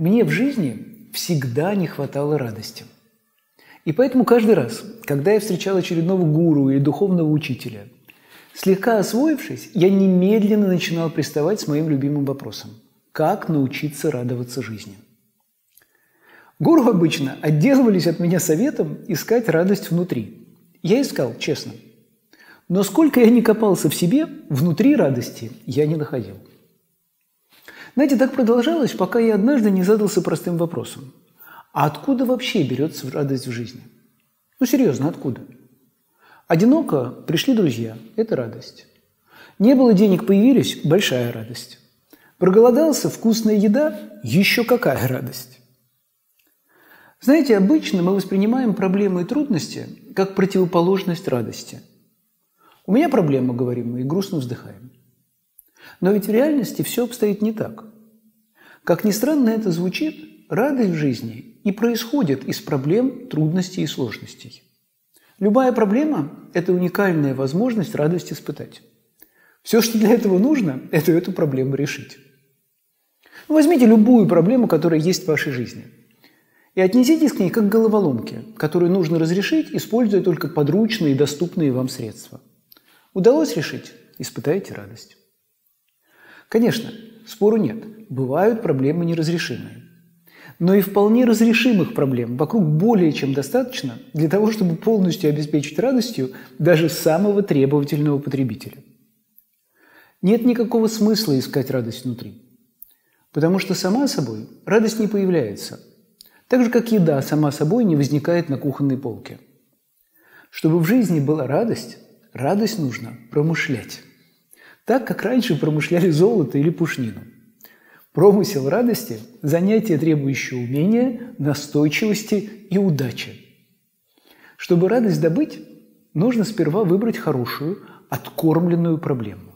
Мне в жизни всегда не хватало радости. И поэтому каждый раз, когда я встречал очередного гуру или духовного учителя, слегка освоившись, я немедленно начинал приставать с моим любимым вопросом – как научиться радоваться жизни? Гуру обычно отделывались от меня советом искать радость внутри. Я искал, честно. Но сколько я ни копался в себе, внутри радости я не находил. Знаете, так продолжалось, пока я однажды не задался простым вопросом. А откуда вообще берется радость в жизни? Ну, серьезно, откуда? Одиноко пришли друзья – это радость. Не было денег, появились – большая радость. Проголодался – вкусная еда – еще какая радость. Знаете, обычно мы воспринимаем проблемы и трудности как противоположность радости. У меня проблема, говорим мы, и грустно вздыхаем. Но ведь в реальности все обстоит не так. Как ни странно это звучит, радость в жизни и происходит из проблем, трудностей и сложностей. Любая проблема – это уникальная возможность радость испытать. Все, что для этого нужно, это эту проблему решить. Возьмите любую проблему, которая есть в вашей жизни, и отнеситесь к ней как к головоломке, которую нужно разрешить, используя только подручные и доступные вам средства. Удалось решить – испытайте радость. Конечно, спору нет, бывают проблемы неразрешимые. Но и вполне разрешимых проблем вокруг более чем достаточно для того, чтобы полностью обеспечить радостью даже самого требовательного потребителя. Нет никакого смысла искать радость внутри, потому что сама собой радость не появляется, так же, как еда сама собой не возникает на кухонной полке. Чтобы в жизни была радость, радость нужно промышлять. Так, как раньше промышляли золото или пушнину. Промысел радости – занятие, требующее умения, настойчивости и удачи. Чтобы радость добыть, нужно сперва выбрать хорошую, откормленную проблему.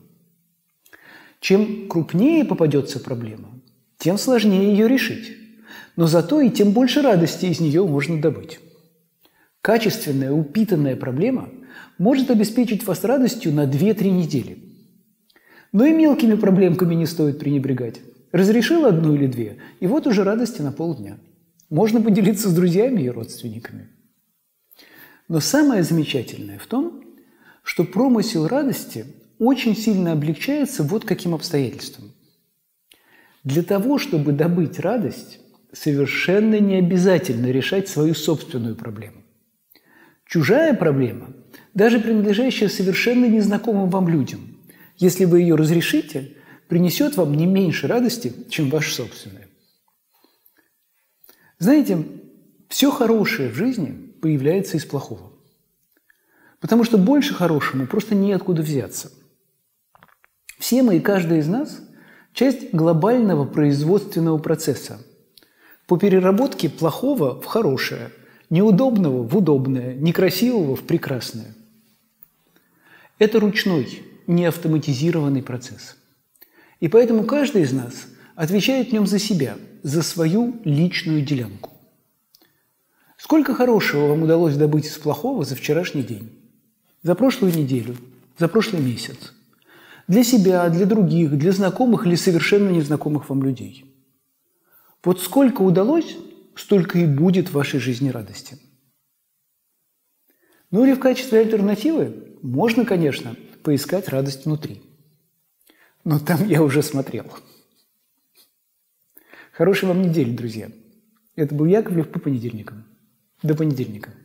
Чем крупнее попадется проблема, тем сложнее ее решить. Но зато и тем больше радости из нее можно добыть. Качественная, упитанная проблема может обеспечить вас радостью на 2-3 недели. Но и мелкими проблемками не стоит пренебрегать. Разрешил одну или две, и вот уже радости на полдня. Можно поделиться с друзьями и родственниками. Но самое замечательное в том, что промысел радости очень сильно облегчается вот каким обстоятельством. Для того, чтобы добыть радость, совершенно не обязательно решать свою собственную проблему. Чужая проблема, даже принадлежащая совершенно незнакомым вам людям, если вы ее разрешите, принесет вам не меньше радости, чем ваша собственная. Знаете, все хорошее в жизни появляется из плохого. Потому что больше хорошему просто неоткуда взяться. Все мы и каждый из нас – часть глобального производственного процесса по переработке плохого в хорошее, неудобного в удобное, некрасивого в прекрасное. Это ручной, неавтоматизированный процесс. И поэтому каждый из нас отвечает в нем за себя, за свою личную делянку. Сколько хорошего вам удалось добыть из плохого за вчерашний день, за прошлую неделю, за прошлый месяц? Для себя, для других, для знакомых или совершенно незнакомых вам людей. Вот сколько удалось, столько и будет в вашей жизни радости. Ну или в качестве альтернативы можно, конечно, поискать радость внутри. Но там я уже смотрел. Хорошей вам недели, друзья. Это был Яковлев по понедельникам. До понедельника.